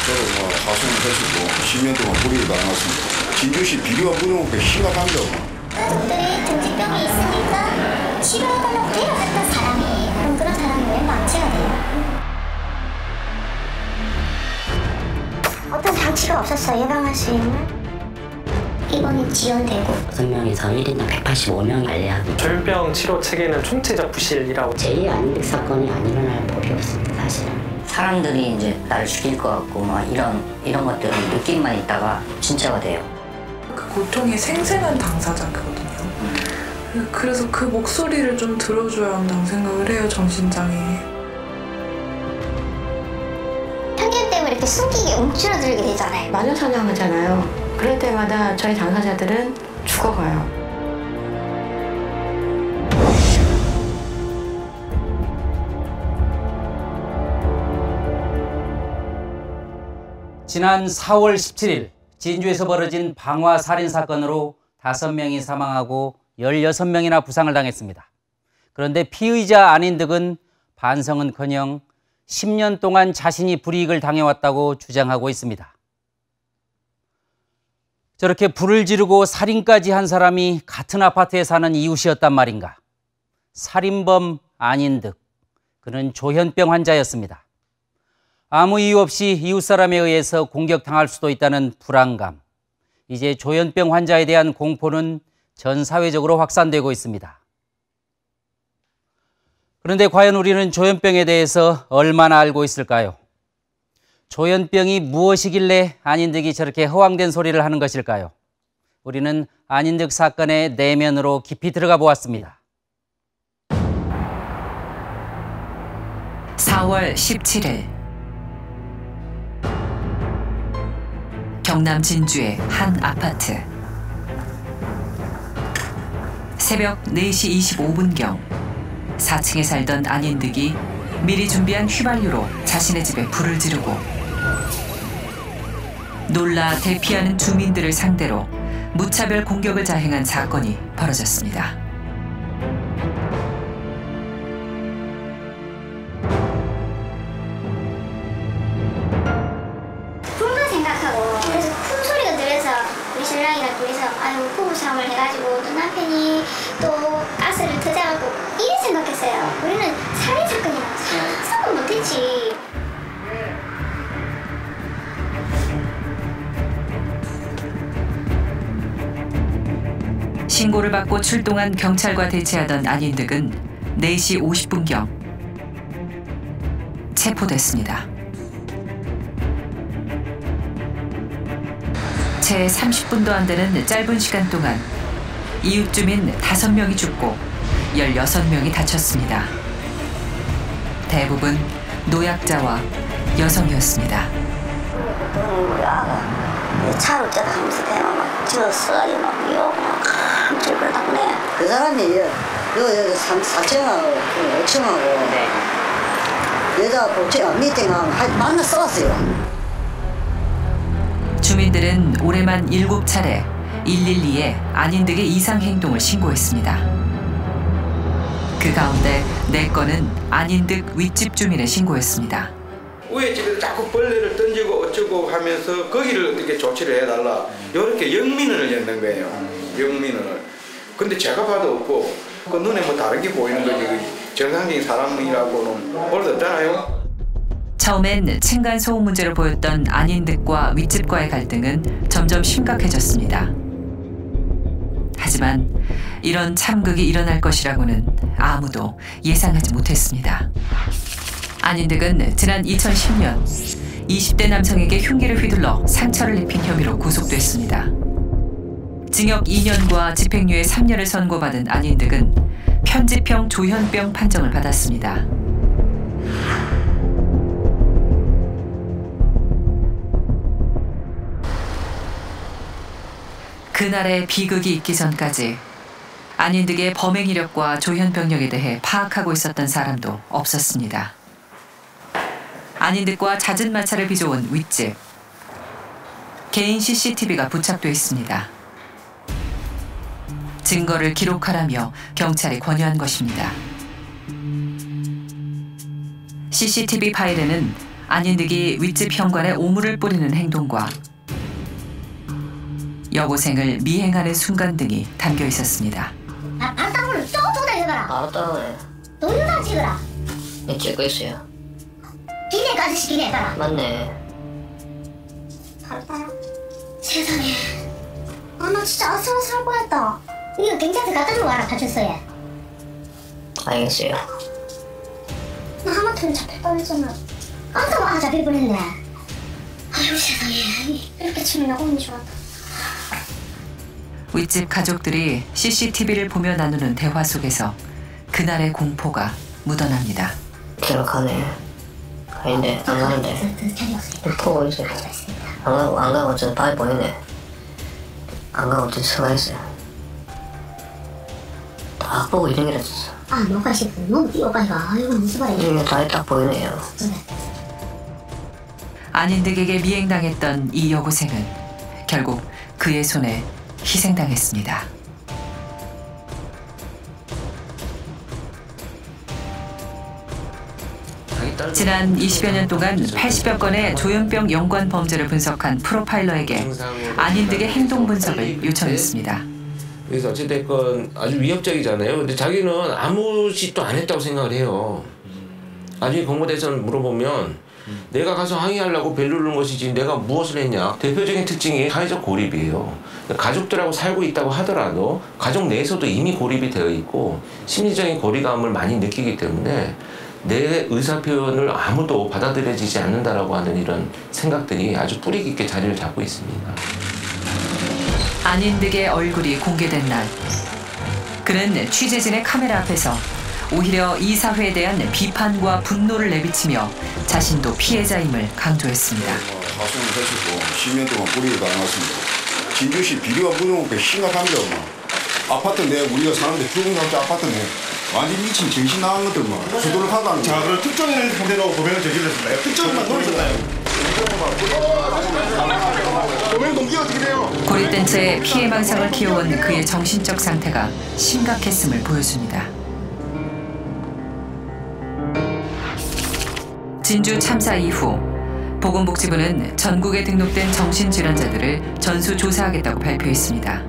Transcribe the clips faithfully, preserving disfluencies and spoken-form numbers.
저도 뭐 하소연을 했었고 십 년 동안 불이익을 당했습니다. 진주시 비리와 무료목표 심각한 게 없나. 가족들이 정신병이 있으니까 치료해달라고 데려갔던 사람이 그럼 그런 사람이 왜 망치가 돼요? 어떤 장치가 없었어요, 예방할 수 있는? 입원이 지연되고 여섯 명에서 일 인당 백팔십오 명이 관리하고 조현병 치료 체계는 총체적 부실이라고. 제이 안인득 사건이 안 일어날 법이 없습니다, 사실은. 사람들이 이제 나를 죽일 것 같고 막 이런 이런 것들은 느낌만 있다가 진짜가 돼요. 그 고통의 생생한 당사자거든요. 음. 그래서 그 목소리를 좀 들어줘야 한다고 생각을 해요, 정신장애. 편견 때문에 이렇게 숨기게 움츠러들게 되잖아요. 마녀 사냥하잖아요. 그럴 때마다 저희 당사자들은 죽어가요. 지난 사월 십칠일 진주에서 벌어진 방화 살인 사건으로 다섯 명이 사망하고 열여섯 명이나 부상을 당했습니다. 그런데 피의자 안인득은 반성은커녕 십 년 동안 자신이 불이익을 당해왔다고 주장하고 있습니다. 저렇게 불을 지르고 살인까지 한 사람이 같은 아파트에 사는 이웃이었단 말인가. 살인범 안인득, 그는 조현병 환자였습니다. 아무 이유 없이 이웃 사람에 의해서 공격당할 수도 있다는 불안감, 이제 조현병 환자에 대한 공포는 전 사회적으로 확산되고 있습니다. 그런데 과연 우리는 조현병에 대해서 얼마나 알고 있을까요? 조현병이 무엇이길래 안인득이 저렇게 허황된 소리를 하는 것일까요? 우리는 안인득 사건의 내면으로 깊이 들어가 보았습니다. 사월 십칠일 경남 진주의 한 아파트. 새벽 네 시 이십오 분경 사 층에 살던 안인득이 미리 준비한 휘발유로 자신의 집에 불을 지르고 놀라 대피하는 주민들을 상대로 무차별 공격을 자행한 사건이 벌어졌습니다. 불만 생각하고 그래서 큰 소리가 들려서 우리 신랑이랑 둘이서 아유 부부싸움을 해가지고 또 남편이 또 가스를 터져갖고 이래 생각했어요. 우리는 살인 사건이라고 상상은 못했지. 신고를 받고 출동한 경찰과 대치하던 안인득은 네 시 오십 분경 체포됐습니다. 채 삼십 분도 안 되는 짧은 시간 동안 이웃 주민 다섯 명이 죽고 열여섯 명이 다쳤습니다. 대부분 노약자와 여성이었습니다. 차로 째다 하면서 대만 막 지었어요. 막 욕, 막 집을 닦네. 그 사람이 여기 사 층하고 오 층하고 네. 여자 복지가 미팅하면 만나 싸웠어요. 주민들은 올해만 일곱 차례 일일이에 안인득의 이상 행동을 신고했습니다. 그 가운데 네 건은 안인득 윗집 주민에 신고했습니다. 위에 집에서 자꾸 벌레를 던지고 어쩌고 하면서 거기를 어떻게 조치를 해달라. 이렇게 영민원을 냈는 거예요. 영민원을. 근데 제가 봐도 없고 그 눈에 뭐 다른 게 보이는 거지. 정상적인 사람이라고는 볼 수 없잖아요. 처음엔 층간 소음 문제로 보였던 안인득과 윗집과의 갈등은 점점 심각해졌습니다. 하지만 이런 참극이 일어날 것이라고는 아무도 예상하지 못했습니다. 안인득은 지난 이천십 년 이십 대 남성에게 흉기를 휘둘러 상처를 입힌 혐의로 구속됐습니다. 징역 이 년과 집행유예 삼 년을 선고받은 안인득은 편집형 조현병 판정을 받았습니다. 그날의 비극이 있기 전까지 안인득의 범행 이력과 조현병력에 대해 파악하고 있었던 사람도 없었습니다. 안인득과 잦은 마찰을 빚어온 윗집. 개인 씨씨티비가 부착돼 있습니다. 증거를 기록하라며 경찰이 권유한 것입니다. 씨씨티비 파일에는 안인득이 윗집 현관에 오물을 뿌리는 행동과 여고생을 미행하는 순간 등이 담겨 있었습니다. 아, 바닥으로 쭉 쏟아내봐라. 알았다. 네. 동영상 찍어라. 네, 찍고 있어요. 기내까지 시키내봐라. 맞네. 알았다. 세상에. 아, 나 진짜 아슬아슬할 뻔했다. 이거 경찰서 갖다 주고 와라, 파출소에. 알겠어요. 나 하마터면 잡힐 뻔했잖아. 깜짝아 잡힐 뻔했네. 아유 세상에. 이렇게 치면 나 운이 좋았다. 윗집 가족들이 씨씨티비를 보며 나누는 대화 속에서 그날의 공포가 묻어납니다. 기록하네. 아닌데 안 가는데. 보고 있어요. 안 가고 안 가고 저 바위 보이네. 안 가고 저 서가 있어요. 딱 보고 이런 게 있었어. 아 뭐가 싶어. 너무 뛰어가니까 아이고 무슨 말이야. 이런 게 다리 딱 보이네요. 안인득에게 미행당했던 이 여고생은 결국 그의 손에 희생당했습니다. 지난 이십여 년 동안 팔십여 건의 조현병 연관 범죄를 분석한 프로파일러에게 안인득의 행동 분석을 요청했습니다. 그래서 어찌됐건 아주 위협적이잖아요. 근데 자기는 아무 짓도 안 했다고 생각을 해요. 나중에 공무대에서 물어보면 내가 가서 항의하려고 벨 누르는 것이지 내가 무엇을 했냐. 대표적인 특징이 사회적 고립이에요. 가족들하고 살고 있다고 하더라도 가족 내에서도 이미 고립이 되어 있고 심리적인 고리감을 많이 느끼기 때문에 내 의사표현을 아무도 받아들여지지 않는다라고 하는 이런 생각들이 아주 뿌리 깊게 자리를 잡고 있습니다. 안인득의 얼굴이 공개된 날, 그는 취재진의 카메라 앞에서 오히려 이 사회에 대한 비판과 분노를 내비치며 자신도 피해자임을 강조했습니다. 가슴을 대시고 십 년 동안 불이익을 당했습니다. 진주시 비리와 무너먹게 심각합니다. 아파트 내 우리가 사는데 주공장자 아파트 내 완전 미친 정신 나간 것들만 수도를 하다는 자, 그럼 특정인을 상대로 고백을 저질렀습니다. 특정인만 노리셨나요? 고백 동기가 어떻게 돼요? 고립된 채 피해 망상을 키워온 그의 정신적 상태가 심각했음을 보여줍니다. 진주 참사 이후 보건복지부는 전국에 등록된 정신질환자들을 전수조사하겠다고 발표했습니다.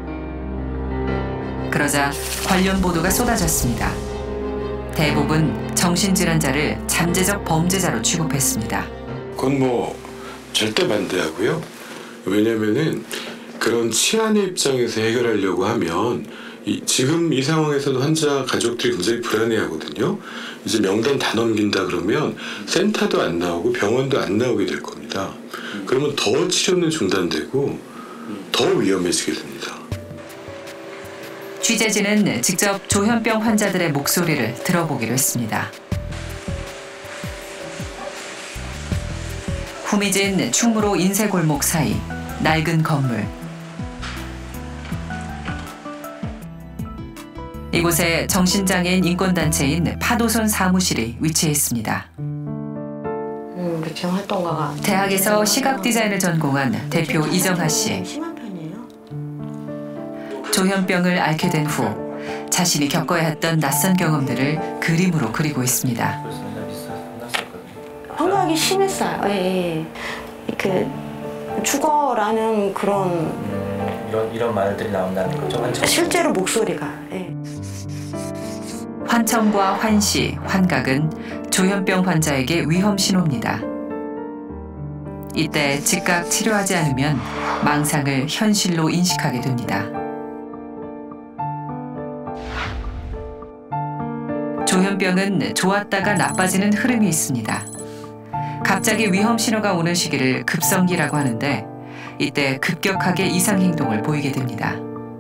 그러자 관련 보도가 쏟아졌습니다. 대부분 정신질환자를 잠재적 범죄자로 취급했습니다. 그건 뭐 절대 반대하고요. 왜냐면은 그런 치안의 입장에서 해결하려고 하면 이, 지금 이 상황에서도 환자 가족들이 굉장히 불안해하거든요. 이제 명단 다 넘긴다 그러면 센터도 안 나오고 병원도 안 나오게 될 겁니다. 그러면 더 치료는 중단되고 더 위험해지게 됩니다. 취재진은 직접 조현병 환자들의 목소리를 들어보기로 했습니다. 후미진 충무로 인쇄골목 사이 낡은 건물. 이곳에 정신장애인 인권단체인 파도선 사무실이 위치해 있습니다. 음, 우리 지금 활동가가 대학에서 시각 디자인을 전공한 대표 이정하 씨. 조현병을 앓게 된 후 자신이 겪어야 했던 낯선 경험들을 그림으로 그리고 있습니다. 환각이 심했어요. 예, 예. 그 죽어라는 그런 음, 이런 이런 말들이 나온다는 거죠. 환청. 실제로 목소리가. 예. 환청과 환시, 환각은 조현병 환자에게 위험 신호입니다. 이때 즉각 치료하지 않으면 망상을 현실로 인식하게 됩니다. 조현병은 좋았다가 나빠지는 흐름이 있습니다. 갑자기 위험 신호가 오는 시기를 급성기라고 하는데 이때 급격하게 이상 행동을 보이게 됩니다.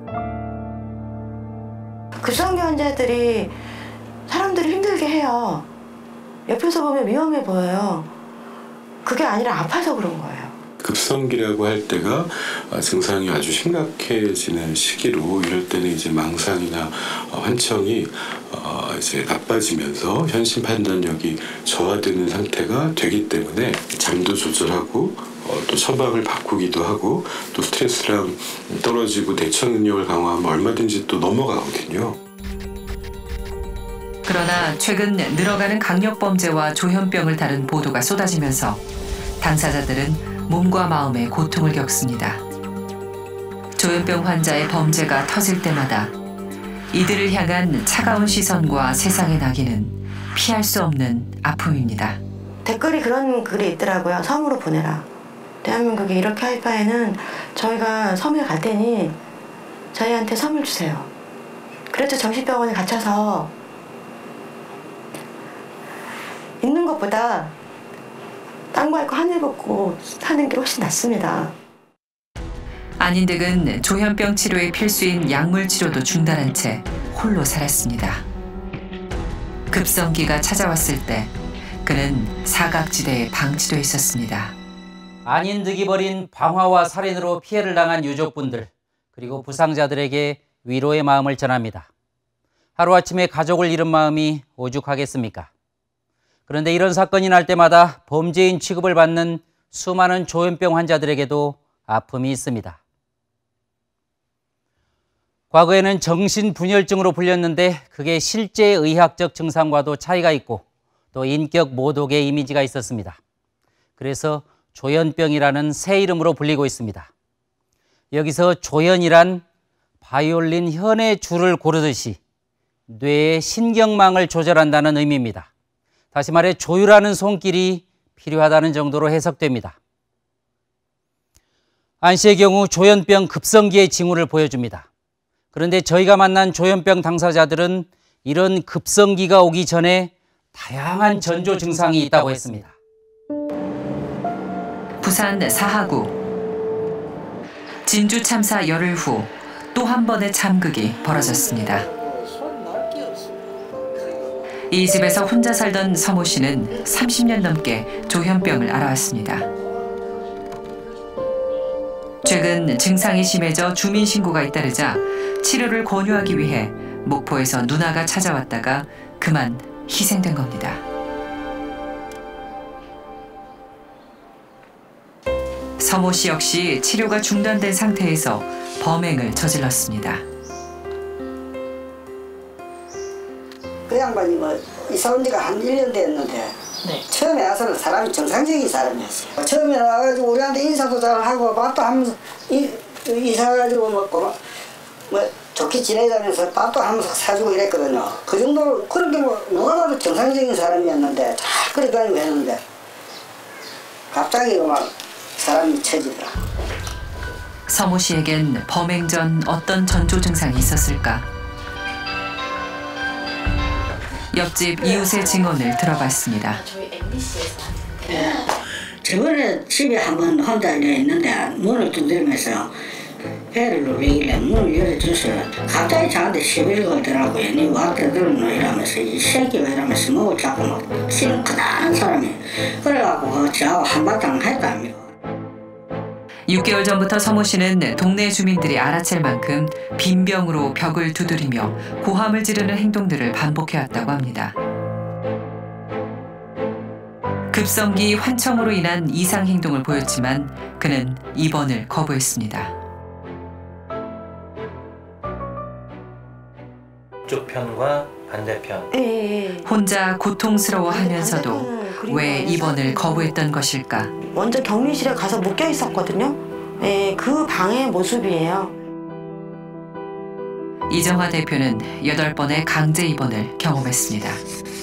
급성기 환자들이 사람들을 힘들게 해요. 옆에서 보면 위험해 보여요. 그게 아니라 아파서 그런 거예요. 급성기라고 할 때가 증상이 아주 심각해지는 시기로 이럴 때는 이제 망상이나 환청이 이제 나빠지면서 현실 판단력이 저하되는 상태가 되기 때문에 잠도 조절하고 또 처방을 바꾸기도 하고 또 스트레스랑 떨어지고 대처 능력을 강화하면 얼마든지 또 넘어가거든요. 그러나 최근 늘어가는 강력범죄와 조현병을 다룬 보도가 쏟아지면서 당사자들은 몸과 마음의 고통을 겪습니다. 조현병 환자의 범죄가 터질 때마다 이들을 향한 차가운 시선과 세상의 낙인은 피할 수 없는 아픔입니다. 댓글이 그런 글이 있더라고요. 섬으로 보내라. 대한민국이 이렇게 할 바에는 저희가 섬에 갈 테니 저희한테 섬을 주세요. 그래도 정신병원에 갇혀서 있는 것보다 땅 밟고 하늘 벗고 사는 게 훨씬 낫습니다. 안인득은 조현병 치료의 필수인 약물 치료도 중단한 채 홀로 살았습니다. 급성기가 찾아왔을 때 그는 사각지대에 방치돼 있었습니다. 안인득이 벌인 방화와 살인으로 피해를 당한 유족분들 그리고 부상자들에게 위로의 마음을 전합니다. 하루아침에 가족을 잃은 마음이 오죽하겠습니까? 그런데 이런 사건이 날 때마다 범죄인 취급을 받는 수많은 조현병 환자들에게도 아픔이 있습니다. 과거에는 정신분열증으로 불렸는데 그게 실제 의학적 증상과도 차이가 있고 또 인격 모독의 이미지가 있었습니다. 그래서 조현병이라는 새 이름으로 불리고 있습니다. 여기서 조현이란 바이올린 현의 줄을 고르듯이 뇌의 신경망을 조절한다는 의미입니다. 다시 말해 조율하는 손길이 필요하다는 정도로 해석됩니다. 안 씨의 경우 조현병 급성기의 징후를 보여줍니다. 그런데 저희가 만난 조현병 당사자들은 이런 급성기가 오기 전에 다양한 전조 증상이 있다고 했습니다. 부산 사하구 진주 참사 열흘 후 또 한 번의 참극이 벌어졌습니다. 이 집에서 혼자 살던 서모 씨는 삼십 년 넘게 조현병을 앓아왔습니다. 최근 증상이 심해져 주민신고가 잇따르자 치료를 권유하기 위해 목포에서 누나가 찾아왔다가 그만 희생된 겁니다. 서모 씨 역시 치료가 중단된 상태에서 범행을 저질렀습니다. 그 양반이 뭐 이사 온 지가 한 일 년 됐는데 네. 처음에 와서는 사람이 정상적인 사람이었어요. 처음에 와가지고 우리한테 인사도 잘하고 밥도 하면서 이, 이사 가지고 먹고 뭐 좋게 지내자면서 밥도 하면서 사주고 이랬거든요. 그 정도로 그렇게 뭐 누가 봐도 정상적인 사람이었는데 잘 그래 다니고 했는데 갑자기 막 사람이 처지더라. 서모 씨에겐 범행 전 어떤 전조 증상이 있었을까? 옆집 이웃의 증언을 들어봤습니다. 저번에 집에 한번 혼자 있는데 문을 두드리면서 배를 누르길래 문을 열어주세요. 갑자기 저한테 시비를 걸더라고요. 니 왔다 들었노 이러면서 이 새끼가 이러면서 목을 잡고 막 치는 크다란 사람이 그래갖고 저하고 한바탕 했답니다. 육 개월 전부터 서모 씨는 동네 주민들이 알아챌 만큼 빈병으로 벽을 두드리며 고함을 지르는 행동들을 반복해왔다고 합니다. 급성기 환청으로 인한 이상 행동을 보였지만 그는 입원을 거부했습니다. 쪽 편과 반대편. 예, 예. 혼자 고통스러워하면서도 왜 입원을 거부했던 것일까? 먼저 격리실에 가서 묶여 있었거든요. 예, 그 방의 모습이에요. 이정화 대표는 여덟 번의 강제 입원을 경험했습니다.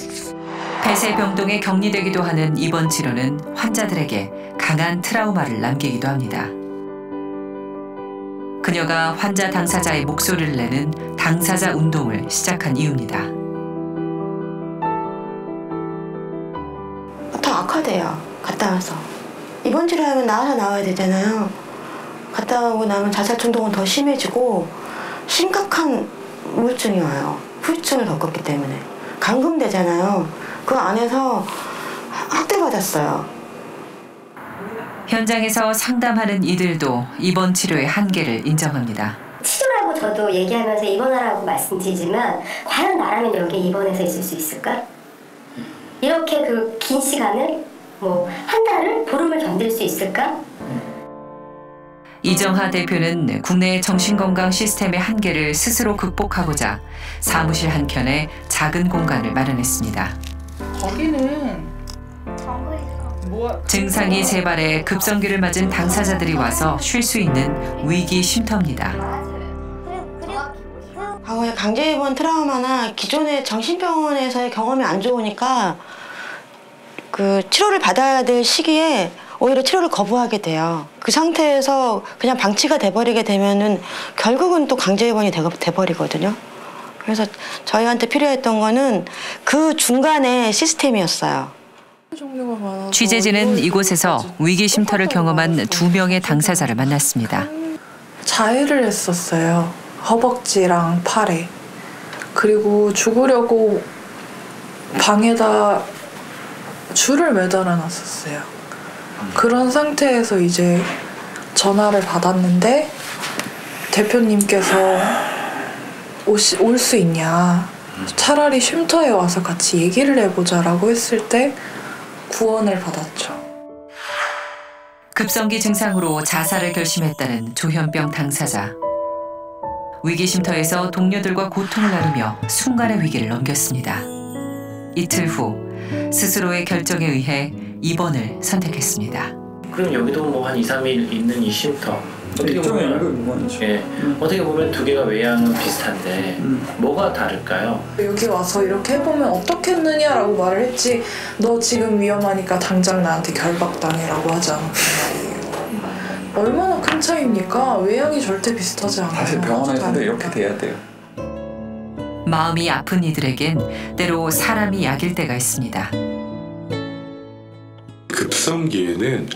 폐쇄병동에 격리되기도 하는 입원 치료는 환자들에게 강한 트라우마를 남기기도 합니다. 그녀가 환자 당사자의 목소리를 내는 당사자 운동을 시작한 이유입니다. 더 악화돼요. 갔다 와서. 입원 치료하면 나와서 나와야 되잖아요. 갔다 오고 나면 자살 충동은 더 심해지고 심각한 우울증이 와요. 후유증을 겪었기 때문에. 감금되잖아요. 그 안에서 학대받았어요. 현장에서 상담하는 이들도 입원 치료의 한계를 인정합니다. 치료라고 저도 얘기하면서 입원하라고 말씀드리지만 과연 나라면 여기에 입원해서 있을 수 있을까? 이렇게 그 긴 시간을 뭐 한 달을 보름을 견딜 수 있을까? 이정하 대표는 국내의 정신건강 시스템의 한계를 스스로 극복하고자 사무실 한켠에 작은 공간을 마련했습니다. 거기는 증상이 재발해 급성기를 맞은 당사자들이 와서 쉴 수 있는 위기 쉼터입니다. 과거에 강제 입원 트라우마나 기존의 정신병원에서의 경험이 안 좋으니까 그 치료를 받아야 될 시기에 오히려 치료를 거부하게 돼요. 그 상태에서 그냥 방치가 돼버리게 되면은 결국은 또 강제 입원이 돼버리거든요. 그래서 저희한테 필요했던 거는 그 중간에 시스템이었어요. 취재진은 이곳에서 위기 쉼터를 경험한 두 명의 당사자를 만났습니다. 자해를 했었어요. 허벅지랑 팔에. 그리고 죽으려고 방에다 줄을 매달아 놨었어요. 그런 상태에서 이제 전화를 받았는데 대표님께서 올 수 있냐, 차라리 쉼터에 와서 같이 얘기를 해보자라고 했을 때 구원을 받았죠. 급성기 증상으로 자살을 결심했다는 조현병 당사자. 위기 쉼터에서 동료들과 고통을 나누며 순간의 위기를 넘겼습니다. 이틀 후 스스로의 결정에 의해 입원을 선택했습니다. 그럼 여기도 뭐 한 이, 삼 일 있는 이 쉼터 어떻게 보면 예, 음. 어떻게 보면 두 개가 외양은 비슷한데 음. 뭐가 다를까요? 여기 와서 이렇게 해보면 어떻겠느냐라고 말을 했지 너 지금 위험하니까 당장 나한테 결박당해라고 하지 않았단 말이에요. 얼마나 큰 차이입니까? 외양이 절대 비슷하지 않아요. 사실 병원에서도 이렇게 돼야 돼요. 마음이 아픈 이들에겐 때로 사람이 약일 때가 있습니다. 급성기에는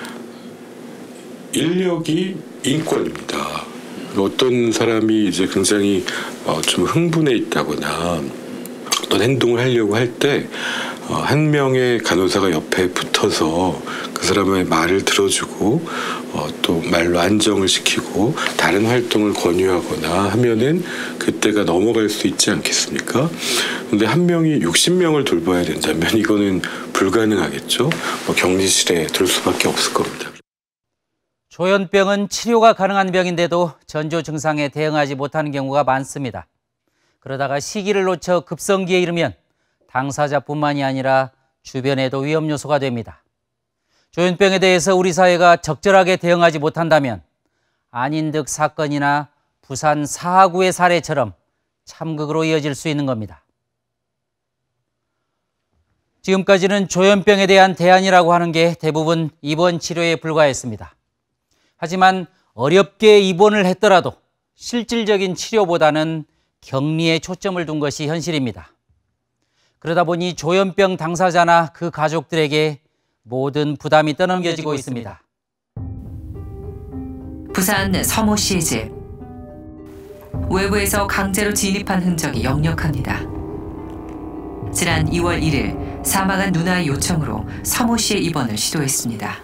인력이 인권입니다. 어떤 사람이 이제 굉장히 어, 좀 흥분해 있다거나 어떤 행동을 하려고 할 때 어, 한 명의 간호사가 옆에 붙어서 그 사람의 말을 들어주고 어, 또 말로 안정을 시키고 다른 활동을 권유하거나 하면은 그때가 넘어갈 수 있지 않겠습니까? 근데 한 명이 육십 명을 돌봐야 된다면 이거는 불가능하겠죠. 뭐 격리실에 둘 수밖에 없을 겁니다. 조현병은 치료가 가능한 병인데도 전조 증상에 대응하지 못하는 경우가 많습니다. 그러다가 시기를 놓쳐 급성기에 이르면 당사자뿐만이 아니라 주변에도 위험 요소가 됩니다. 조현병에 대해서 우리 사회가 적절하게 대응하지 못한다면 안인득 사건이나 부산 사하구의 사례처럼 참극으로 이어질 수 있는 겁니다. 지금까지는 조현병에 대한 대안이라고 하는 게 대부분 입원 치료에 불과했습니다. 하지만 어렵게 입원을 했더라도 실질적인 치료보다는 격리에 초점을 둔 것이 현실입니다. 그러다 보니 조현병 당사자나 그 가족들에게 모든 부담이 떠넘겨지고 있습니다. 부산 서모 씨의 집. 외부에서 강제로 진입한 흔적이 역력합니다. 지난 이월 일일 사망한 누나의 요청으로 서모 씨의 입원을 시도했습니다.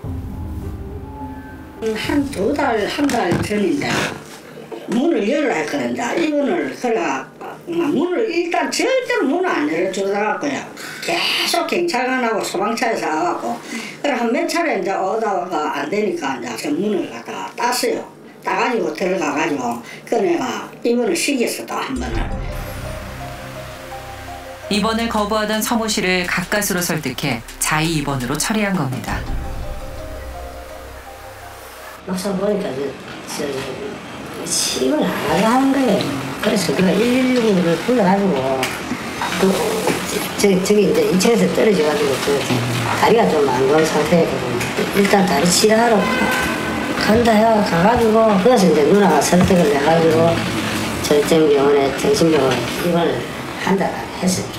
한 두 달, 한 달 전인데 문을 열어야 했거든요. 입원을 그래 문을 일단 절대로 문을 안 열어주더라고요. 계속 경찰관하고 소방차에서 와갖고 그래 한 몇 차례 이제 오다가 안 되니까 이제 문을 갖다가 땄어요. 따가지고 들어가가지고 그 내가 입원을 시켰어 또 한 번을. 입원을 거부하던 서모 씨를 가까스로 설득해 자의 입원으로 처리한 겁니다. 막상 보니까 저, 저, 시임을 안 하게 하는 거예요. 그래서 우리가 일일구를 불러가지고 그, 저, 저기 이제 이 층에서 떨어져가지고 그 다리가 좀 안 좋은 상태고 일단 다리 치료하러 간다 해가 가가지고 그래서 이제 누나가 설득을 해가지고 절정병원에 정신병원에 입원을 한다고 했어요.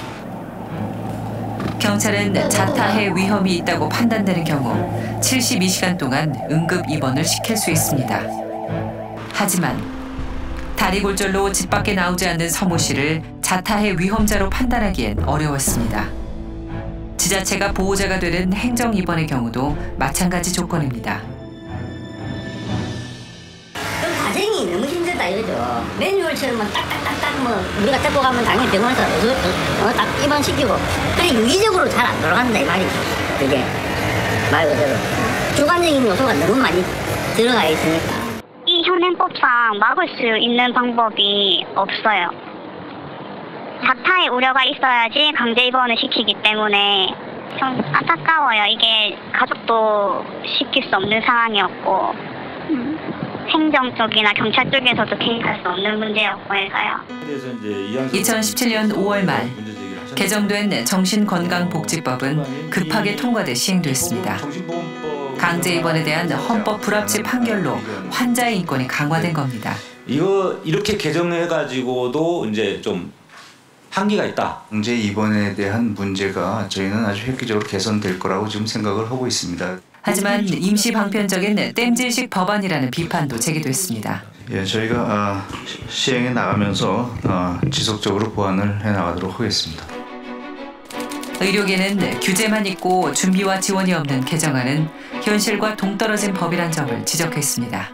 경찰은 자타해 위험이 있다고 판단되는 경우 칠십이 시간 동안 응급 입원을 시킬 수 있습니다. 하지만 다리 골절로 집 밖에 나오지 않는 서모 씨를 자타해 위험자로 판단하기엔 어려웠습니다. 지자체가 보호자가 되는 행정 입원의 경우도 마찬가지 조건입니다. 과정이 너무 힘들다 이거죠. 매뉴얼처럼 딱딱딱딱 뭐 우리가 데리고 가면 당연히 병원에서 어, 딱 입원시키고 그래 유기적으로 잘 안 돌아간다 이 말이죠. 그게 말 그대로 주관적인 요소가 너무 많이 들어가 있으니까. 현행법상 막을 수 있는 방법이 없어요. 자타의 우려가 있어야지 강제 입원을 시키기 때문에 좀 안타까워요. 이게 가족도 시킬 수 없는 상황이었고 음, 행정 쪽이나 경찰 쪽에서도 개입할 수 없는 문제였고 해서요. 이천십칠 년 오월 말 개정된 정신건강복지법은 급하게 통과돼 시행됐습니다. 강제 입원에 대한 헌법 불합치 판결로 환자의 인권이 강화된 겁니다. 이거 이렇게 개정해가지고도 이제 좀 한계가 있다. 강제 입원에 대한 문제가 저희는 아주 획기적으로 개선될 거라고 지금 생각을 하고 있습니다. 하지만 임시 방편적인 땜질식 법안이라는 비판도 제기됐습니다. 예, 저희가 아, 시행해 나가면서 아, 지속적으로 보완을 해 나가도록 하겠습니다. 의료계는 규제만 있고 준비와 지원이 없는 개정안은 현실과 동떨어진 법이란 점을 지적했습니다.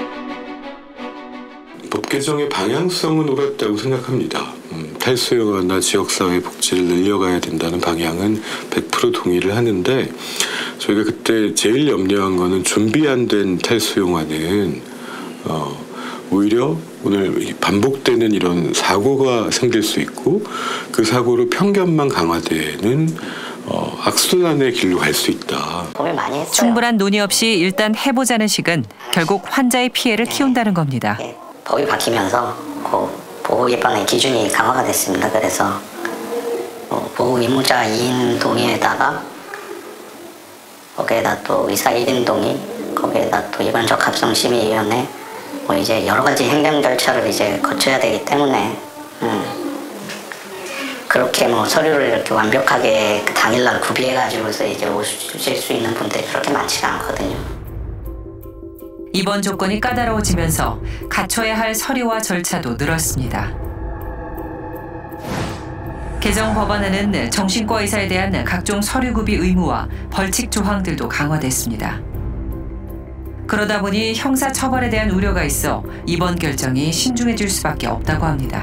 법 개정의 방향성은 옳았다고 생각합니다. 음, 탈수용화나 지역사회 복지를 늘려가야 된다는 방향은 백 퍼센트 동의를 하는데 저희가 그때 제일 염려한 거는 준비 안 된 탈수용화는 어, 오히려 오늘 반복되는 이런 사고가 생길 수 있고 그 사고로 편견만 강화되는 어, 악순환의 길로 갈 수 있다. 고민 많이 했어요. 충분한 논의 없이 일단 해보자는 식은 결국 환자의 피해를 키운다는 겁니다. 법이 바뀌면서 보호 입원의 기준이 강화가 됐습니다. 그래서 보호 의무자 이 인 동의에다가 거기에다 또 의사 일 인 동의, 거기에다 또 입원 적합성 심의위원회, 뭐 이제 여러 가지 행정 절차를 이제 거쳐야 되기 때문에 음, 그렇게 뭐 서류를 이렇게 완벽하게 그 당일날 구비해가지고서 이제 오실 수 있는 분들이 그렇게 많지가 않거든요. 입원 조건이 까다로워지면서 갖춰야 할 서류와 절차도 늘었습니다. 개정 법안에는 정신과 의사에 대한 각종 서류 구비 의무와 벌칙 조항들도 강화됐습니다. 그러다 보니 형사 처벌에 대한 우려가 있어 이번 결정이 신중해질 수밖에 없다고 합니다.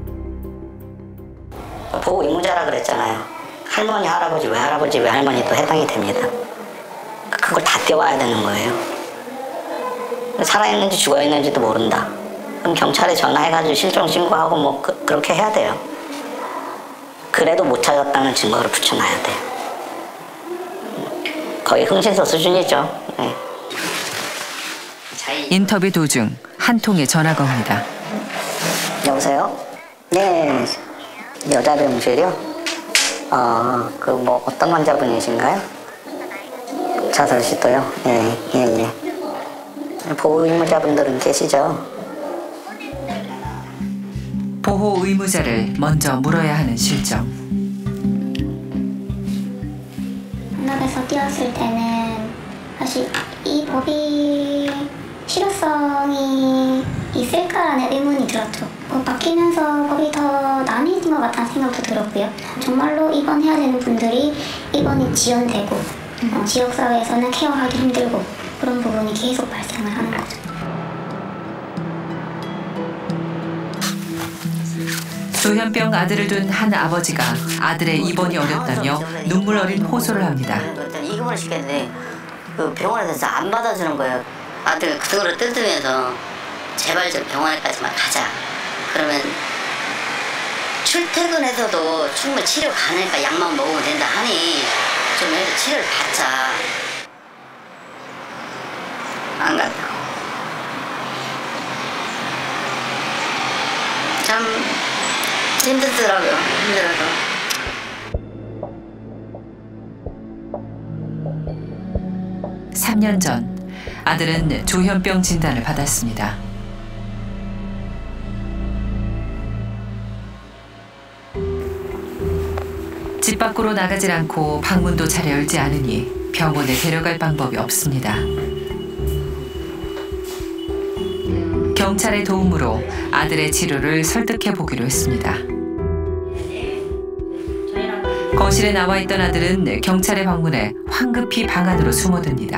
보호 의무자라 그랬잖아요. 할머니, 할아버지, 외할아버지, 외할머니도 해당이 됩니다. 그걸 다 떼와야 되는 거예요. 살아있는지 죽어있는지도 모른다. 그럼 경찰에 전화해가지고 실종 신고하고 뭐 그, 그렇게 해야 돼요. 그래도 못 찾았다는 증거를 붙여놔야 돼요. 거의 흥신소 수준이죠. 네. 인터뷰 도중 한 통의 전화가 옵니다. 여보세요? 네, 여자 병실이요? 어, 그 뭐 어떤 환자분이신가요? 자살시도요? 예, 예, 예. 보호 의무자분들은 계시죠? 보호 의무자를 먼저 물어야 하는 실정. 한국에서 뛰었을 때는 사실 이 법이 실효성이 있을까라는 의문이 들었죠. 법 바뀌면서 법이 더 나뉘어진 것 같다는 생각도 들었고요. 정말로 입원해야 되는 분들이 입원이 지연되고 어, 지역사회에서는 케어하기 힘들고 그런 부분이 계속 발생을 하는 거죠. 조현병 아들을 둔 한 아버지가 아들의 입원이 어렵다며 눈물 어린 호소를 합니다. 입원을 시켰는데 그 병원에서 안 받아주는 거예요. 아들 그거를 뜯으면서 제발 좀 병원에까지만 가자. 그러면 출퇴근해서도 충분히 치료 가능하니까 약만 먹으면 된다 하니 좀 해도 치료를 받자. 안 간다. 참 힘들더라고요. 힘들어서. 삼 년 전 아들은 조현병 진단을 받았습니다. 집 밖으로 나가질 않고 방문도 잘 열지 않으니 병원에 데려갈 방법이 없습니다. 경찰의 도움으로 아들의 치료를 설득해 보기로 했습니다. 거실에 나와 있던 아들은 경찰의 방문에 황급히 방 안으로 숨어듭니다.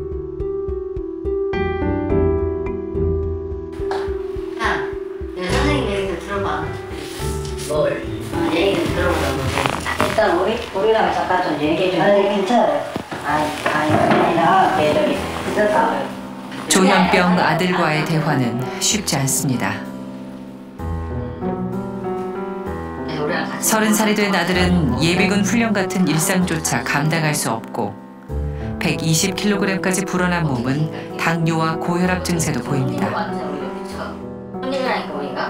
야, 선생님 얘기 좀 들어봐. 뭘? 어, 얘기 좀 들어보라고. 일단 우리 우리랑 잠깐 좀 얘기 좀. 아니 괜찮아요. 아니 아니 아니라 얘들이 있었다. 조현병 아들과의 대화는 쉽지 않습니다. 서른 살이 된 아들은 예비군 훈련 같은 일상조차 감당할 수 없고 백이십 킬로그램까지 불어난 몸은 당뇨와 고혈압 증세도 보입니다. 손님이라니까 보니까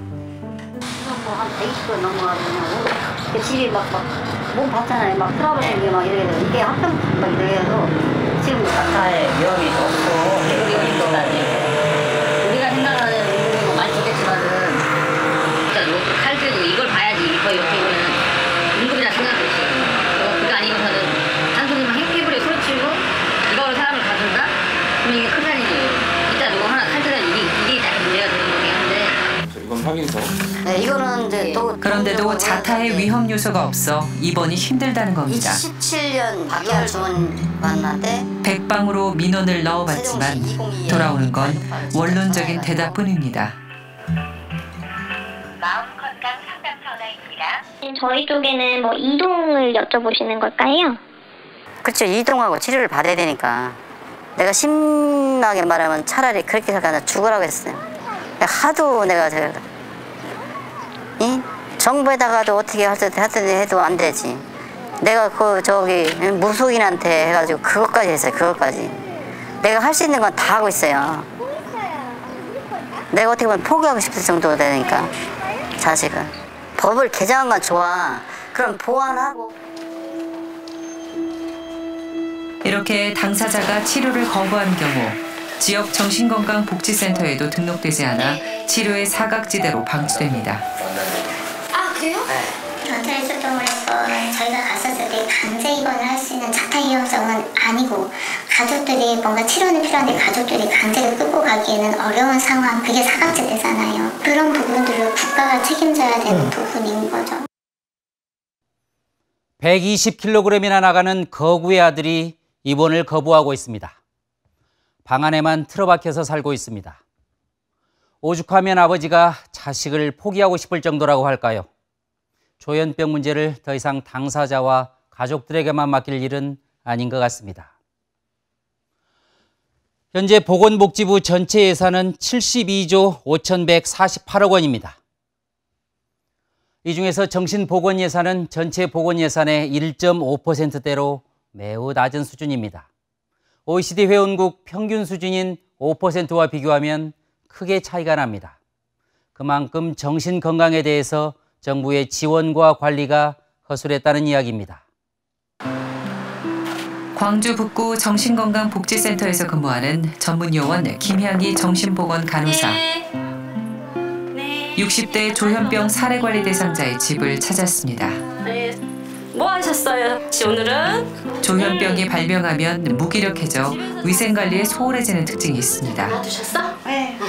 한 백이십 킬로그램 넘어가지고 집이 막 몸 봤잖아요. 막 트러블 생기고 막 이렇게 되고 이게 합병 막 이렇게 해서 지금 자타의 위험이 없고 위험이 없다니 우리가 생각하는 운동이 많이 좋겠지만은 진짜 요 칼들도 이걸 봐야지 이거 이렇게 보면은 응급이라 생각하지. 그거 아니고서는 단순히만 행패부리에 소리치고 이거로 사람을 가둔다? 그럼 이게 큰 살이지. 이따 누구 하나 칼들은 이게 이게 딱 문제가 되는 거긴 한데. 이건 확인서. 네, 이거는 이제 또 그런데도 자타의 위험 요소가 없어 입원이 힘들다는 겁니다. 이천십칠 년 박열 주원 만났대. 백방으로 민원을 넣어봤지만 돌아오는 건 원론적인 대답뿐입니다. 저희 쪽에는 뭐 이동을 여쭤보시는 걸까요? 그렇죠. 이동하고 치료를 받아야 되니까. 내가 심하게 말하면 차라리 그렇게 살까 죽으라고 했어요. 하도 내가 저 이? 정부에다가도 어떻게 하든지 해도 안 되지. 내가 그 저기 무속인한테 해가지고 그것까지 했어요. 그것까지. 내가 할 수 있는 건 다 하고 있어요. 내가 어떻게 보면 포기하고 싶을 정도가 되니까 자식은. 법을 개정한 건 좋아. 그럼 보완하고. 이렇게 당사자가 치료를 거부한 경우 지역 정신건강복지센터에도 등록되지 않아 치료의 사각지대로 방치됩니다. 아 그래요? 네. 자타의 출동을 해서 저희가 갔었을 때 강제 입원을 할 수 있는 자타 위험성은 아니고 가족들이 뭔가 치료는 필요한데 가족들이 강제로 끌고 가기에는 어려운 상황, 그게 사각지대잖아요. 그런 부분들을 국가가 책임져야 되는 음. 부분인 거죠. 백이십 킬로그램이나 나가는 거구의 아들이 입원을 거부하고 있습니다. 방 안에만 틀어박혀서 살고 있습니다. 오죽하면 아버지가 자식을 포기하고 싶을 정도라고 할까요? 조현병 문제를 더 이상 당사자와 가족들에게만 맡길 일은 아닌 것 같습니다. 현재 보건복지부 전체 예산은 칠십이조 오천백사십팔억 원입니다. 이 중에서 정신보건 예산은 전체 보건 예산의 일 점 오 퍼센트대로 매우 낮은 수준입니다. 오이시디 회원국 평균 수준인 오 퍼센트와 비교하면 크게 차이가 납니다. 그만큼 정신건강에 대해서 정부의 지원과 관리가 허술했다는 이야기입니다. 광주 북구 정신건강복지센터에서 근무하는 전문요원 김향희 정신보건 간호사. 육십 대 조현병 사례관리 대상자의 집을 찾았습니다. 네. 뭐 하셨어요? 오늘은? 조현병이 발병하면 무기력해져 위생관리에 소홀해지는 특징이 있습니다. 알아두셨어? 네.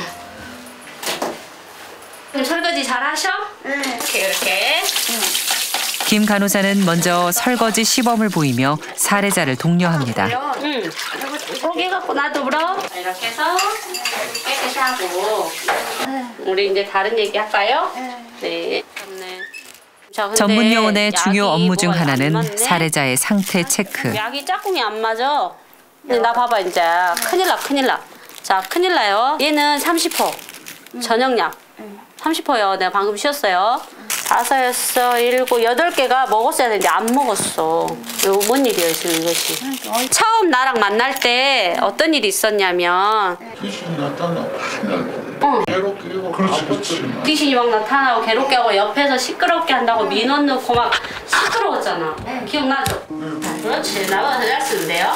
그럼 설거지 잘 하셔? 응. 이렇게 이렇게. 김 간호사는 먼저 설거지 시범을 보이며 사례자를 독려합니다. 응. 고개 갖고 놔둬버려. 이렇게 해서 깨끗이 하고. 우리 이제 다른 얘기 할까요? 네. 전문 요원의 중요 업무 중 하나는 사례자의 상태 체크. 약이 짝꿍이 안 맞아. 근데 나 봐봐 이제 큰일 나 큰일 나. 자 큰일 나요. 얘는 삼십 호 저녁약. 삼십 호요. 내가 방금 쉬었어요. 다섯, 여섯, 일곱, 여덟 개가 먹었어야 되는데 안 먹었어. 이거 뭔 일이에요 지금 이것이. 처음 나랑 만날 때 어떤 일이 있었냐면 귀신이 나타나고 어. 괴롭게 하고 그렇지 그렇지 귀신이 막 나타나고 괴롭게 하고 옆에서 시끄럽게 한다고 민원 넣고 막 시끄러웠잖아. 기억나죠? 그렇지. 나가서 잘 쓰는데요.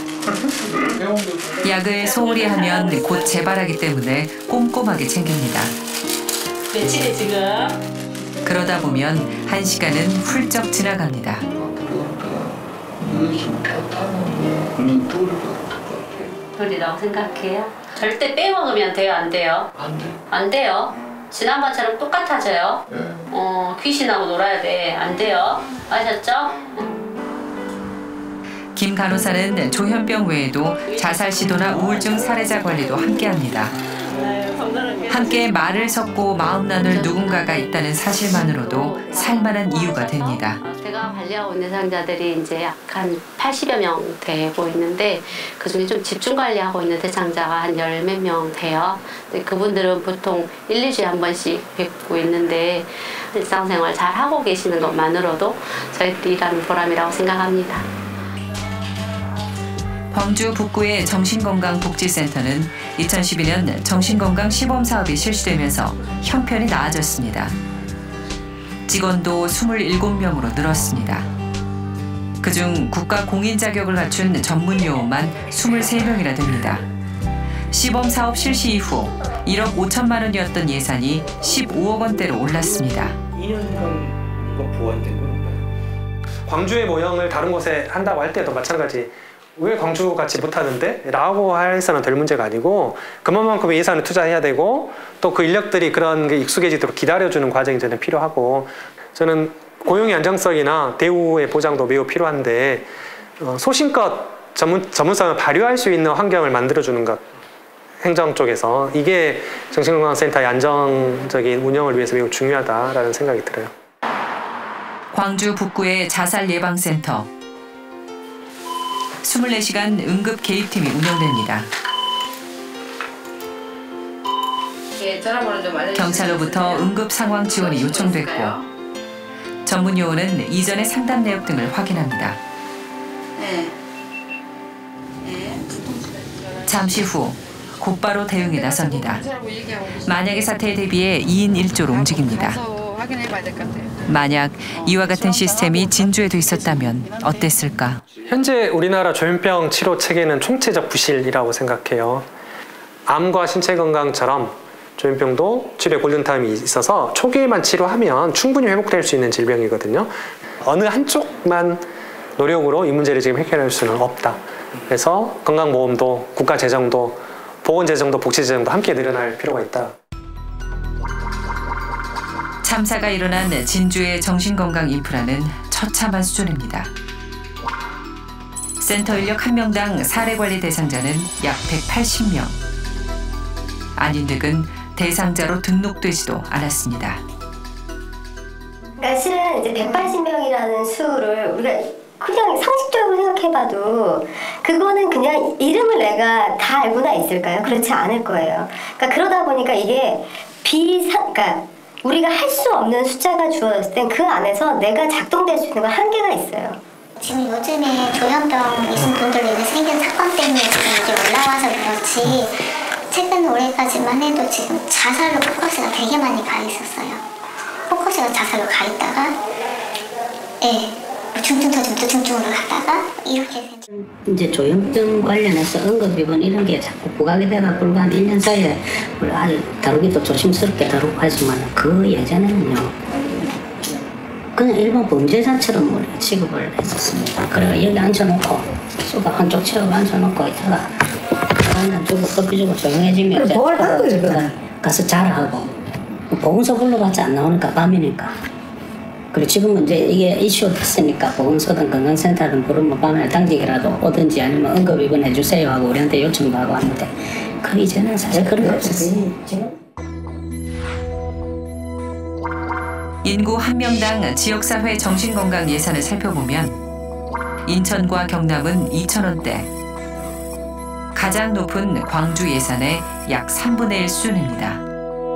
약을 소홀히 하면 곧 재발하기 때문에 꼼꼼하게 챙깁니다. 며칠이 지금? 그러다 보면 한 시간은 훌쩍 지나갑니다. 돌이라고 생각해요? 절대 빼먹으면 돼요, 안 돼요? 안 돼. 안 돼요. 지난번처럼 똑같아져요. 네. 어, 귀신하고 놀아야 돼. 안 돼요. 아셨죠? 김 간호사는 조현병 외에도 자살 시도나 우울증 사례자 관리도 함께합니다. 함께 말을 섞고 마음 나눌 누군가가 있다는 사실만으로도 살만한 이유가 됩니다. 제가 관리하고 있는 대상자들이 이제 약 한 팔십여 명 되고 있는데 그중에 좀 집중 관리하고 있는 대상자가 한 열 몇 명 돼요. 근데 그분들은 보통 일, 이 주에 한 번씩 뵙고 있는데 일상생활 잘 하고 계시는 것만으로도 저희들이 일하는 보람이라고 생각합니다. 광주 북구의 정신건강복지센터는 이천십이 년 정신건강 시범사업이 실시되면서 형편이 나아졌습니다. 직원도 이십칠 명으로 늘었습니다. 그중 국가 공인 자격을 갖춘 전문 요원만 이십삼 명이나 됩니다. 시범사업 실시 이후 일억 오천만 원이었던 예산이 십오억 원대로 올랐습니다. 이 년간 이거 보완된 건가요? 광주의 모형을 다른 곳에 한다고 할 때도 마찬가지. 왜 광주 같이 못하는데? 라고 해서는 될 문제가 아니고 그만큼의 예산을 투자해야 되고 또 그 인력들이 그런 게 익숙해지도록 기다려주는 과정이 저는 필요하고 저는 고용의 안정성이나 대우의 보장도 매우 필요한데 어, 소신껏 전문, 전문성을 발휘할 수 있는 환경을 만들어주는 것 행정 쪽에서 이게 정신건강센터의 안정적인 운영을 위해서 매우 중요하다라는 생각이 들어요. 광주 북구의 자살예방센터 이십사 시간 응급 개입팀이 운영됩니다. 경찰로부터 응급 상황 지원이 요청됐고 전문 요원은 이전의 상담 내역 등을 확인합니다. 잠시 후 곧바로 대응에 나섭니다. 만약의 사태에 대비해 이 인 일 조로 움직입니다. 만약 이와 같은 시스템이 진주에도 있었다면 어땠을까? 현재 우리나라 조현병 치료 체계는 총체적 부실이라고 생각해요. 암과 신체 건강처럼 조현병도 치료에 골든타임이 있어서 초기에만 치료하면 충분히 회복될 수 있는 질병이거든요. 어느 한쪽만 노력으로 이 문제를 지금 해결할 수는 없다. 그래서 건강보험도 국가 재정도 보건재정도 복지재정도 함께 늘어날 필요가 있다. 참사가 일어난 진주의 정신건강 인프라는 처참한 수준입니다. 센터 인력 한 명당 사례관리 대상자는 약 백팔십 명. 아닌 득은 대상자로 등록되지도 않았습니다. 그러니까 실은 이제 백팔십 명이라는 수를 우리가 그냥 상식적으로 생각해봐도 그거는 그냥 이름을 내가 다 알고나 있을까요? 그렇지 않을 거예요. 그러니까 그러다 보니까 이게 비상, 그러니까 우리가 할 수 없는 숫자가 주어졌을 땐 그 안에서 내가 작동될 수 있는 건 한계가 있어요. 지금 요즘에 조현병이신 분들로 인해 생긴 사건 때문에 지금 이게 올라와서 그렇지 최근 올해까지만 해도 지금 자살로 포커스가 되게 많이 가 있었어요. 포커스가 자살로 가 있다가 예, 중증 터지면 또 중증으로 가다가 이렇게 이제 조현병 관련해서 응급입원 이런 게 자꾸 부각이 되가 불과 한 일 년 사이에 아주 다루기도 조심스럽게 다루고 하지만 그 예전에는요 그냥 일반 범죄자처럼 우리가 취급을 했었습니다. 그래가 여기 앉혀놓고 수갑 한쪽 채우고 앉혀놓고 있다가 한잔 주고 커피 주고 조용해지면 뭘 한 거예요? 가서 자라하고 보건소 불러봤자 안 나오니까 밤이니까. 그리고 지금은 이제 이게 이슈 됐으니까 보건소든 건강센터든 부르면 밤에 당직이라도 오든지 아니면 응급 입원해 주세요 하고 우리한테 요청도 하고 하는데 그 이전에는 사실 그런 게 없었어요. 인구 한 명당 지역사회 정신건강 예산을 살펴보면 인천과 경남은 이천 원대, 가장 높은 광주 예산의 약 삼분의 일 수준입니다.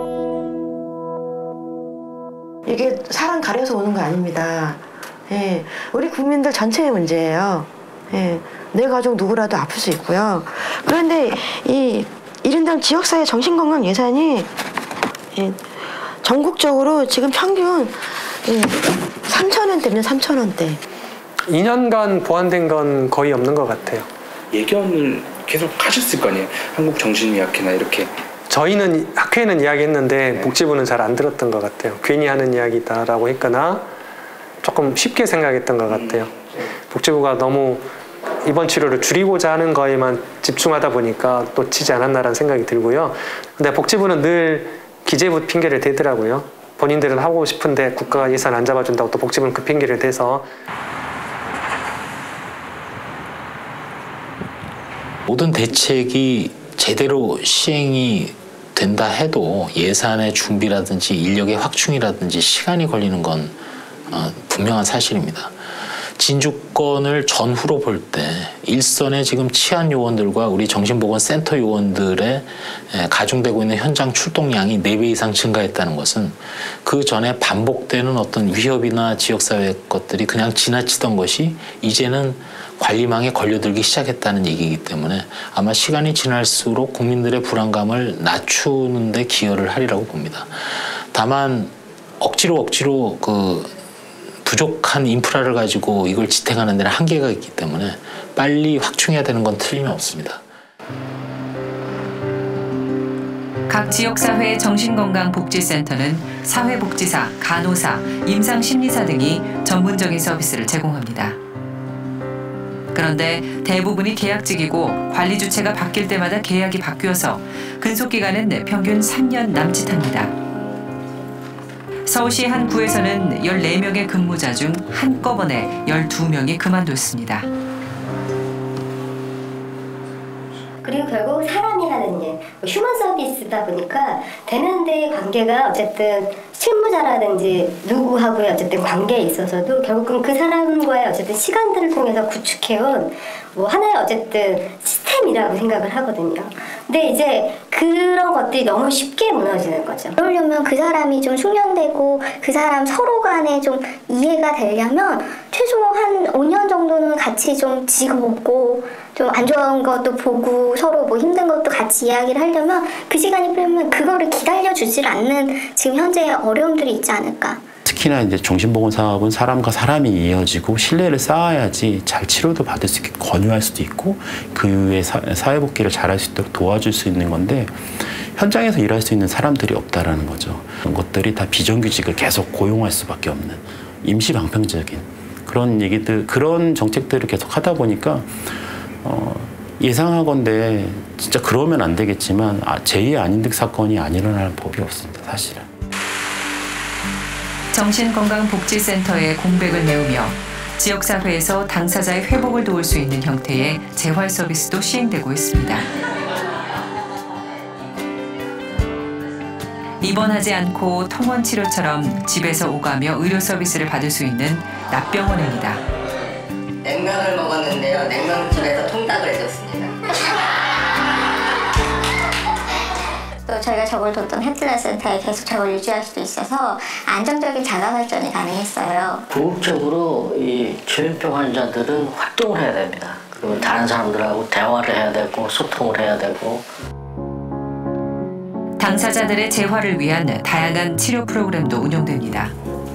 이게 사람 가려서 오는 거 아닙니다. 예, 우리 국민들 전체의 문제예요. 예, 내 가족 누구라도 아플 수 있고요. 그런데 이 이른당 지역사회 정신건강 예산이 예, 전국적으로 지금 평균 예, 삼천 원대입니다. 삼천 원대. 이 년간 보완된 건 거의 없는 것 같아요. 예견을 계속 하셨을 거 아니에요? 한국정신의학회나 이렇게. 저희는 학회는 이야기했는데 복지부는 잘 안 들었던 것 같아요. 괜히 하는 이야기다라고 했거나 조금 쉽게 생각했던 것 같아요. 복지부가 너무 입원 치료를 줄이고자 하는 거에만 집중하다 보니까 놓치지 않았나라는 생각이 들고요. 근데 복지부는 늘 기재부 핑계를 대더라고요. 본인들은 하고 싶은데 국가가 예산 안 잡아준다고 또 복지부는 그 핑계를 대서 모든 대책이 제대로 시행이 된다 해도 예산의 준비라든지 인력의 확충이라든지 시간이 걸리는 건 어, 분명한 사실입니다. 진주권을 전후로 볼 때 일선의 지금 치안 요원들과 우리 정신보건센터 요원들의 가중되고 있는 현장 출동량이 네 배 이상 증가했다는 것은 그 전에 반복되는 어떤 위협이나 지역사회 것들이 그냥 지나치던 것이 이제는 관리망에 걸려들기 시작했다는 얘기이기 때문에 아마 시간이 지날수록 국민들의 불안감을 낮추는 데 기여를 하리라고 봅니다. 다만 억지로 억지로 그 부족한 인프라를 가지고 이걸 지탱하는 데는 한계가 있기 때문에 빨리 확충해야 되는 건 틀림없습니다. 각 지역사회의 정신건강복지센터는 사회복지사, 간호사, 임상심리사 등이 전문적인 서비스를 제공합니다. 그런데 대부분이 계약직이고 관리 주체가 바뀔 때마다 계약이 바뀌어서 근속기간은 평균 삼 년 남짓합니다. 서울시 한 구에서는 열네 명의 근무자 중 한꺼번에 열두 명이 그만뒀습니다. 그리고 결국 사람이라는 일, 휴먼 서비스다 보니까 되는 데 관계가 어쨌든 실무자라든지 누구하고의 어쨌든 관계에 있어서도 결국은 그 사람과의 어쨌든 시간들을 통해서 구축해온 뭐 하나의 어쨌든 시스템이라고 생각을 하거든요. 근데 이제 그런 것들이 너무 쉽게 무너지는 거죠. 그러려면 그 사람이 좀 숙련되고 그 사람 서로 간에 좀 이해가 되려면 최소 한 오 년 정도는 같이 좀 지켜보고 좀 안 좋은 것도 보고 서로 뭐 힘든 것도 같이 이야기를 하려면 그 시간이 필요하면 그거를 기다려주질 않는 지금 현재 어려움들이 있지 않을까. 특히나 이제 정신보건 사업은 사람과 사람이 이어지고 신뢰를 쌓아야지 잘 치료도 받을 수 있게 권유할 수도 있고 그 후에 사회복귀를 잘할 수 있도록 도와줄 수 있는 건데 현장에서 일할 수 있는 사람들이 없다라는 거죠. 그런 것들이 다 비정규직을 계속 고용할 수밖에 없는 임시방편적인 그런 얘기들, 그런 정책들을 계속 하다 보니까 어, 예상하건대 진짜 그러면 안 되겠지만 아, 제의 아닌 듯 사건이 안 일어나는 법이 없습니다, 사실은. 정신건강복지센터의 공백을 메우며 지역사회에서 당사자의 회복을 도울 수 있는 형태의 재활 서비스도 시행되고 있습니다. 입원하지 않고 통원치료처럼 집에서 오가며 의료 서비스를 받을 수 있는 납병원입니다. 냉면을 먹었는데요. 냉면집에서 통닭을 해줬습니다. 또 저희가 저걸 뒀던 헤틀러 센터에 계속 저걸 유지할 수도 있어서 안정적인 자가 발전이 가능했어요. 궁극적으로 이 조현병 환자들은 활동을 해야 됩니다. 그리고 다른 사람들하고 대화를 해야 되고 소통을 해야 되고. 당사자들의 재활을 위한 다양한 치료 프로그램도 운영됩니다.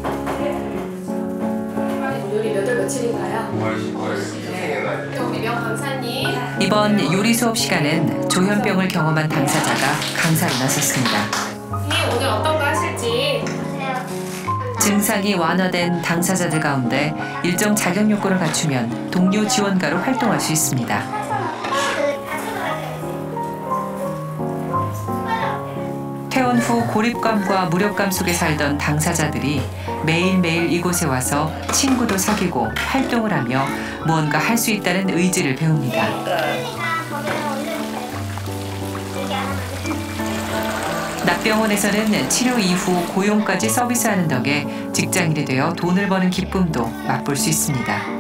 오늘이 몇 월 며칠인가요? 네. 우리 명 강사님. 이번 요리 수업 시간엔 조현병을 경험한 당사자가 강사로 나섰습니다. 선생님 오늘 어떤 거 하실지. 증상이 완화된 당사자들 가운데 일정 자격 요건을 갖추면 동료 지원가로 활동할 수 있습니다. 퇴원 후 고립감과 무력감 속에 살던 당사자들이 매일매일 이곳에 와서 친구도 사귀고 활동을 하며 무언가 할 수 있다는 의지를 배웁니다. 납병원에서는 치료 이후 고용까지 서비스하는 덕에 직장인이 되어 돈을 버는 기쁨도 맛볼 수 있습니다.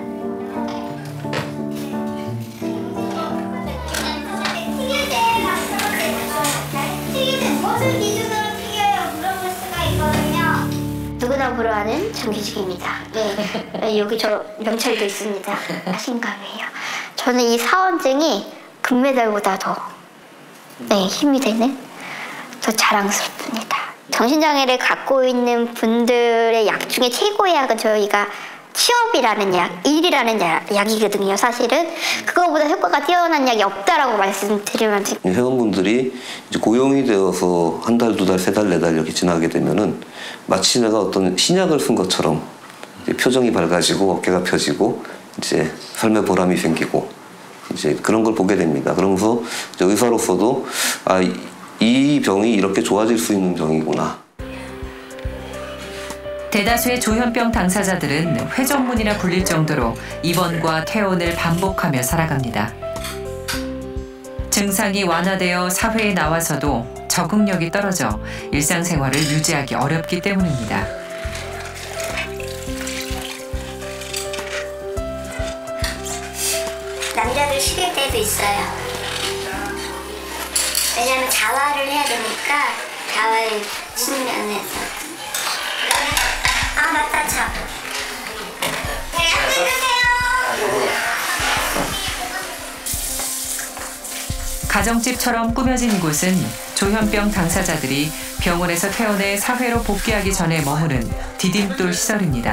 누구나 부러워하는 정규직입니다. 네, 여기 저 명찰도 있습니다. 자신감이에요. 저는 이 사원증이 금메달보다 더 네, 힘이 되는 더 자랑스럽습니다. 정신장애를 갖고 있는 분들의 약 중에 최고의 약은 저희가 취업이라는 약, 일이라는 약, 약이거든요. 사실은 그거보다 효과가 뛰어난 약이 없다라고 말씀드리면 회원분들이 이제 고용이 되어서 한 달, 두 달, 세 달, 네 달 이렇게 지나게 되면은 마치 내가 어떤 신약을 쓴 것처럼 표정이 밝아지고 어깨가 펴지고 이제 삶의 보람이 생기고 이제 그런 걸 보게 됩니다. 그러면서 이제 의사로서도 아, 이 병이 이렇게 좋아질 수 있는 병이구나. 대다수의 조현병 당사자들은 회전문이라 불릴 정도로 입원과 퇴원을 반복하며 살아갑니다. 증상이 완화되어 사회에 나와서도 적응력이 떨어져 일상생활을 유지하기 어렵기 때문입니다. 수 있어요. 왜냐면 자활을 해야 되니까 자활 측면에서. 아 맞다 참. 네, 안녕히 계세요. 가정집처럼 꾸며진 이곳은 조현병 당사자들이 병원에서 퇴원해 사회로 복귀하기 전에 머무는 디딤돌 시설입니다.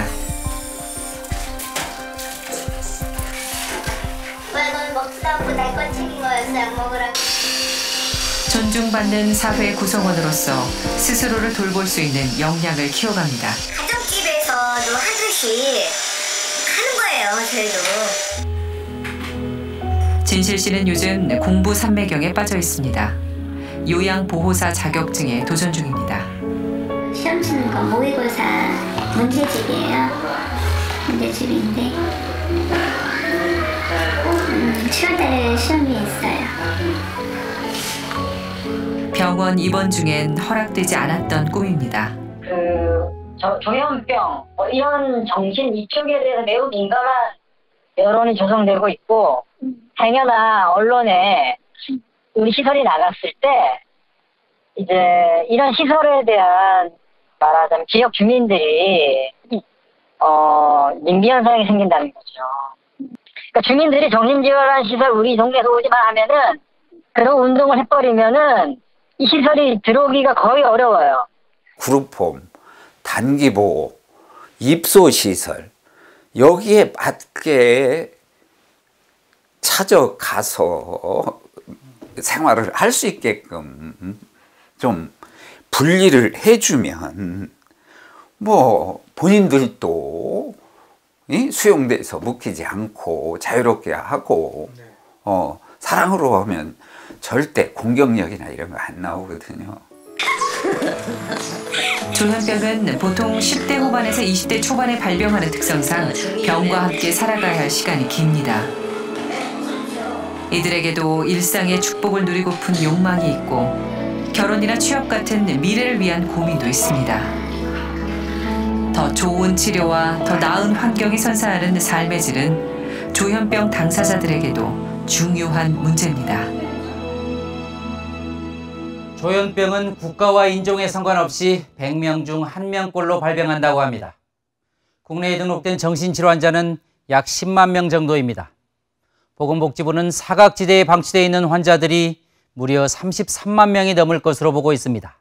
왜 넌 먹지도 않고 날 건 챙긴 거였어 약 먹으라고. 존중받는 사회 구성원으로서 스스로를 돌볼 수 있는 역량을 키워갑니다. 가정집에서도 하듯이 하는 거예요 저희도. 진실 씨는 요즘 공부 삼매경에 빠져 있습니다. 요양보호사 자격증에 도전 중입니다. 시험 치는 건 모의고사 문제집이에요. 문제집인데 음, 칠월달에 시험이 있어요. 병원 입원 중엔 허락되지 않았던 꿈입니다. 그 저, 조현병 뭐 이런 정신 이쪽에 대해서 매우 민감한 여론이 조성되고 있고 행여나 언론에 우리 시설이 나갔을 때 이제 이런 시설에 대한 말하자면 지역 주민들이 어 민비 현상이 생긴다는 거죠. 그러니까 주민들이 정신지원한 시설 우리 동네에서 오지만 하면은 그런 운동을 해버리면은 이 시설이 들어오기가 거의 어려워요. 그룹홈, 단기보호, 입소시설 여기에 맞게 찾아가서 생활을 할 수 있게끔 좀 분리를 해주면 뭐 본인들도 수용돼서 묶이지 않고 자유롭게 하고 어, 사랑으로 하면 절대 공격력이나 이런 거 안 나오거든요. 조현병은 보통 십 대 후반에서 이십 대 초반에 발병하는 특성상 병과 함께 살아가야 할 시간이 깁니다. 이들에게도 일상의 축복을 누리고픈 욕망이 있고 결혼이나 취업 같은 미래를 위한 고민도 있습니다. 더 좋은 치료와 더 나은 환경이 선사하는 삶의 질은 조현병 당사자들에게도 중요한 문제입니다. 조현병은 국가와 인종에 상관없이 백 명 중 한 명꼴로 발병한다고 합니다. 국내에 등록된 정신질환 환자는 약 십만 명 정도입니다. 보건복지부는 사각지대에 방치되어 있는 환자들이 무려 삼십삼만 명이 넘을 것으로 보고 있습니다.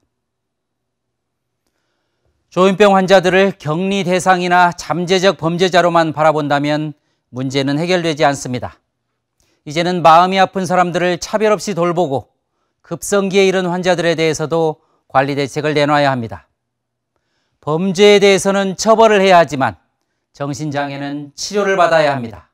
조현병 환자들을 격리 대상이나 잠재적 범죄자로만 바라본다면 문제는 해결되지 않습니다. 이제는 마음이 아픈 사람들을 차별 없이 돌보고 급성기에 이른 환자들에 대해서도 관리 대책을 내놔야 합니다. 범죄에 대해서는 처벌을 해야 하지만 정신장애는 치료를 받아야 합니다.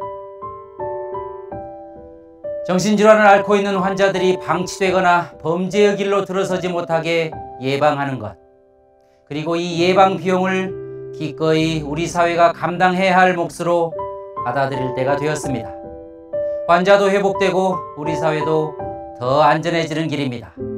정신질환을 앓고 있는 환자들이 방치되거나 범죄의 길로 들어서지 못하게 예방하는 것, 그리고 이 예방 비용을 기꺼이 우리 사회가 감당해야 할 몫으로 받아들일 때가 되었습니다. 환자도 회복되고 우리 사회도 더 안전해지는 길입니다.